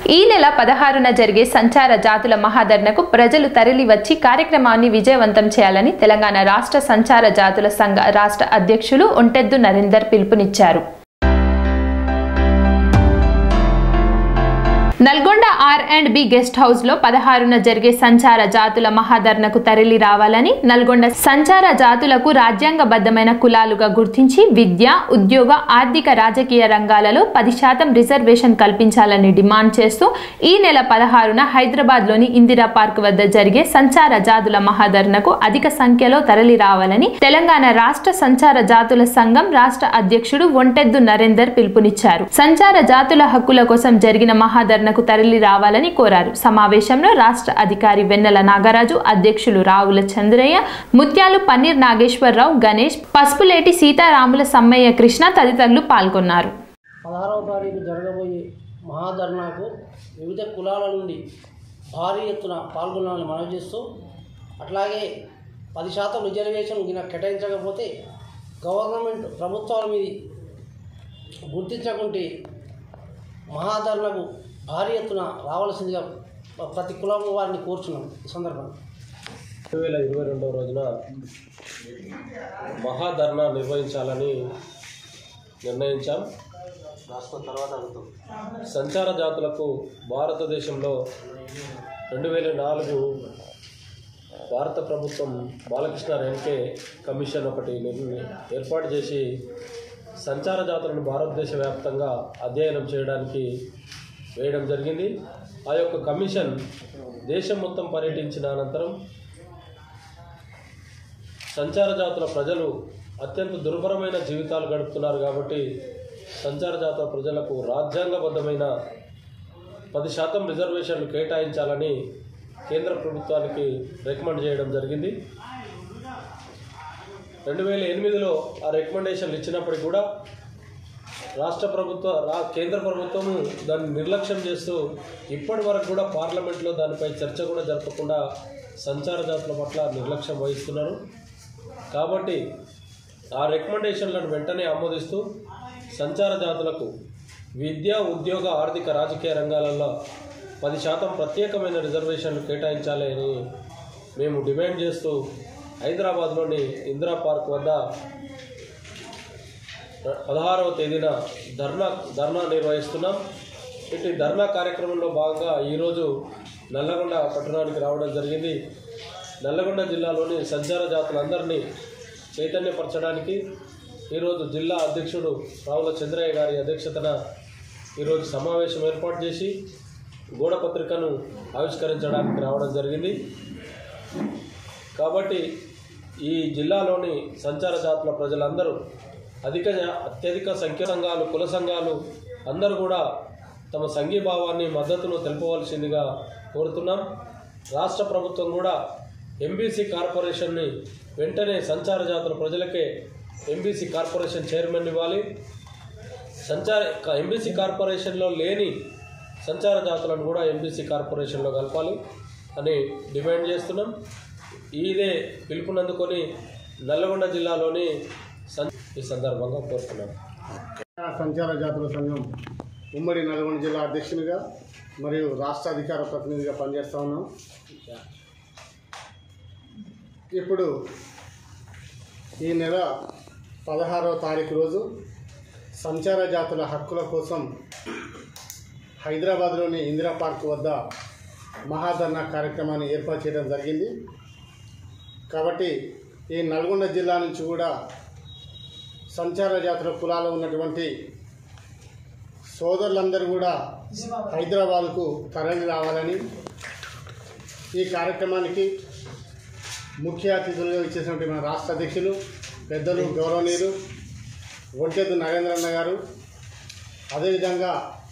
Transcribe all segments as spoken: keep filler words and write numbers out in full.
ఈ నెల పదహారున జరిగే సంచార జాతుల మహాధర్నకు ప్రజలు తరలివచ్చి కార్యక్రమాన్ని విజయవంతం చేయాలని తెలంగాణ రాష్ట్ర సంచార జాతుల సంఘ రాష్ట్ర అధ్యక్షులు ఒంటెద్దు నరేందర్ పిలుపునిచ్చారు. Nalgonda R and B guest house లో పదహారున జరిగే సంచార జాతుల మహాధర్నకు తరలి రావాలని, నల్గొండ సంచార జాతులకు రాజ్యాంగబద్ధమైన కులాలుగా గుర్తించి విద్య, ఉద్యోగ, ఆర్థిక, రాజకీయ రంగాలలో పది శాతం రిజర్వేషన్ కల్పించాలని డిమాండ్ చేస్తూ ఈ నెల పదహారున హైదరాబాద్ లోని ఇందిరా పార్క్ వద్ద జరిగే సంచార జాతుల మహాధర్నకు అధిక సంఖ్యలో తరలి రావాలని తెలంగాణ రాష్ట్ర సంచార జాతుల సంఘం రాష్ట్ర అధ్యక్షుడు ఒంటెద్దు నరేందర్ పిలుపునిచ్చారు. సంచార జాతుల హక్కుల కోసం జరిగిన మహాధర్న తరలి రావాలని కోరారు. సమావేశంలో రాష్ట్ర అధికారి వెన్నెల నాగరాజు, అధ్యక్షులు రావుల చంద్రయ్య, ముత్యాలు పన్నీర్ నాగేశ్వరరావు, గణేష్, పసుపులేటి సీతారాముల సమ్మయ్య కృష్ణ తదితరులు పాల్గొన్నారు. పదహారవ తారీఖు జరగబోయే మహాధర్నాకు వివిధ కులాల నుండి భారీ ఎత్తున పాల్గొనాలని మనవి చేస్తూ, అట్లాగే పది శాతం రిజర్వేషన్ గిన కేటాయించకపోతే గవర్నమెంట్ ప్రభుత్వాల మీద గుర్తించకుంటే మహాధర్నకు భారీ ఎత్తున రావాల్సిందిగా ప్రతి కులం వారిని కోరుచున్నాం. ఈ సందర్భంగా రెండు వేల ఇరవై రెండవ రోజున మహాధర్నా నిర్వహించాలని నిర్ణయించాం. రాష్ట్ర తర్వాత అడుగుతాం. సంచార జాతులకు భారతదేశంలో రెండు వేల నాలుగు భారత ప్రభుత్వం బాలకృష్ణ రేణుకే కమిషన్ ఒకటి ఏర్పాటు చేసి సంచార జాతులను భారతదేశ వ్యాప్తంగా అధ్యయనం చేయడానికి వేయడం జరిగింది. ఆ యొక్క కమిషన్ దేశం మొత్తం పర్యటించిన అనంతరం సంచార జాతుల ప్రజలు అత్యంత దుర్భరమైన జీవితాలు గడుపుతున్నారు కాబట్టి సంచార జాతుల ప్రజలకు రాజ్యాంగబద్ధమైన పది శాతం రిజర్వేషన్లు కేటాయించాలని కేంద్ర ప్రభుత్వానికి రికమెండ్ చేయడం జరిగింది. రెండు వేల ఎనిమిదిలో ఆ రికమెండేషన్లు ఇచ్చినప్పటికీ కూడా రాష్ట్ర ప్రభుత్వ రా కేంద్ర ప్రభుత్వము దాన్ని నిర్లక్ష్యం చేస్తూ ఇప్పటి వరకు కూడా పార్లమెంట్లో దానిపై చర్చ కూడా జరపకుండా సంచార జాతుల పట్ల నిర్లక్ష్యం వహిస్తున్నారు. కాబట్టి ఆ రికమెండేషన్లను వెంటనే ఆమోదిస్తూ సంచార జాతులకు విద్య, ఉద్యోగ, ఆర్థిక, రాజకీయ రంగాలలో పది శాతం ప్రత్యేకమైన రిజర్వేషన్లు కేటాయించాలి అని మేము డిమాండ్ చేస్తూ హైదరాబాద్లోని ఇందిరా పార్క్ వద్ద పదహారవ తేదీన ధర్నా ధర్నా నిర్వహిస్తున్నాం. ఇటు ధర్నా కార్యక్రమంలో భాగంగా ఈరోజు నల్లగొండ పట్టణానికి రావడం జరిగింది. నల్లగొండ జిల్లాలోని సంచార జాతులందరినీ చైతన్యపరచడానికి ఈరోజు జిల్లా అధ్యక్షుడు రావుల చంద్రయ్య గారి అధ్యక్షతన ఈరోజు సమావేశం ఏర్పాటు చేసి గోడపత్రికను ఆవిష్కరించడానికి రావడం జరిగింది. కాబట్టి ఈ జిల్లాలోని సంచార జాతుల ప్రజలందరూ అధిక అత్యధిక సంఖ్య సంఘాలు, కుల సంఘాలు అందరూ కూడా తమ సంఘీభావాన్ని, మద్దతును తెలుపవలసిందిగా కోరుతున్నాం. రాష్ట్ర ప్రభుత్వం కూడా ఎంబీసీ కార్పొరేషన్ని వెంటనే సంచార జాతుల ప్రజలకే ఎంబీసీ కార్పొరేషన్ చైర్మన్ ఇవ్వాలి. సంచార ఎంబీసీ కార్పొరేషన్లో లేని సంచార జాతులను కూడా ఎంబీసీ కార్పొరేషన్లో కలపాలి అని డిమాండ్ చేస్తున్నాం. ఇదే పిలుపునందుకొని నల్లగొండ జిల్లాలోని ఈ సందర్భంగా కోరుతున్నాం. సంచార జాతుల సంఘం ఉమ్మడి నల్గొండ జిల్లా అధ్యక్షునిగా మరియు రాష్ట్ర అధికార ప్రతినిధిగా పనిచేస్తూ ఉన్నాం. ఇప్పుడు ఈ నెల పదహారవ తారీఖు రోజు సంచార జాతుల హక్కుల కోసం హైదరాబాద్లోని ఇందిరా పార్క్ వద్ద మహాధర్నా కార్యక్రమాన్ని ఏర్పాటు చేయడం జరిగింది. కాబట్టి ఈ నల్గొండ జిల్లా నుంచి కూడా సంచార జాతుల కులాలు ఉన్నటువంటి సోదరులందరూ కూడా హైదరాబాద్కు తరలి రావాలని, ఈ కార్యక్రమానికి ముఖ్య అతిథులుగా ఇచ్చేసినటువంటి మన రాష్ట్ర అధ్యక్షులు పెద్దలు గౌరవనీయులు ఒంటెద్దు నరేంద్రన్న గారు, అదేవిధంగా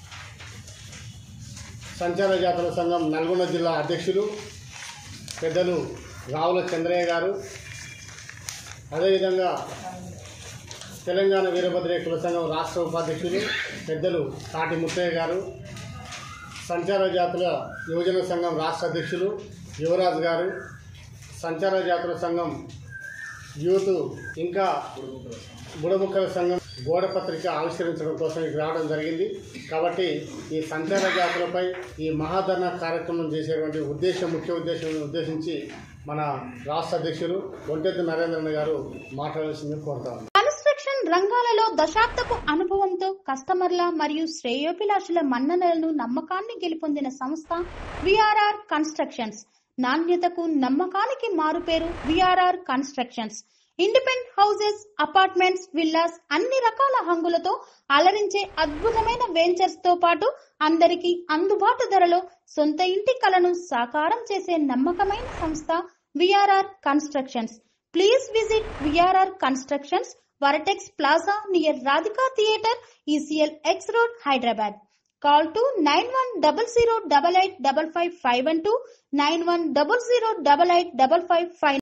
సంచార జాతుల సంఘం నల్గొండ జిల్లా అధ్యక్షులు పెద్దలు రావుల చంద్రయ్య గారు, అదేవిధంగా తెలంగాణ వీరభద్రయ్య కుల సంఘం రాష్ట్ర ఉపాధ్యక్షులు పెద్దలు తాటి ముత్తయ్య గారు, సంచార జాతుల యువజన సంఘం రాష్ట్ర అధ్యక్షులు యువరాజ్ గారు, సంచార జాతుల సంఘం యూత్ ఇంకా బుడబుక్కల సంఘం గోడ పత్రిక ఆవిష్కరించడం కోసం ఇక్కడ రావడం జరిగింది. కాబట్టి ఈ సంచార జాతులపై ఈ మహాధర్నా కార్యక్రమం చేసేటువంటి ఉద్దేశం ముఖ్య ఉద్దేశం ఉద్దేశించి మన రాష్ట్ర అధ్యక్షులు ఒంటెద్దు నరేంద్రన్ గారు మాట్లాడాల్సింది కోరుతాం. కన్స్ట్రక్షన్ రంగాలలో దశాబ్దపు అనుభవంతో కస్టమర్ల మరియు శ్రేయోభిలాషుల మన్ననలను నమ్మకాన్ని గెలుపొందిన సంస్థ విఆర్ఆర్ కన్స్ట్రక్షన్స్. నాణ్యతకు నమ్మకానికి మారుపేరు VRR constructions. Independent houses, apartments, villas అన్ని రకాల హంగులతో అలరించే అద్భుతమైన వెంచర్స్ తో పాటు అందరికీ అందుబాటు ధరలో సొంత ఇంటి కలను సాకారం చేసే నమ్మకమైన సంస్థ VRR constructions. Please visit VRR constructions, Vertex plaza near Radhika theatre, ECL X road, Hyderabad. Call to nine one zero zero eight eight five five five one two, nine one zero zero eight eight five five five.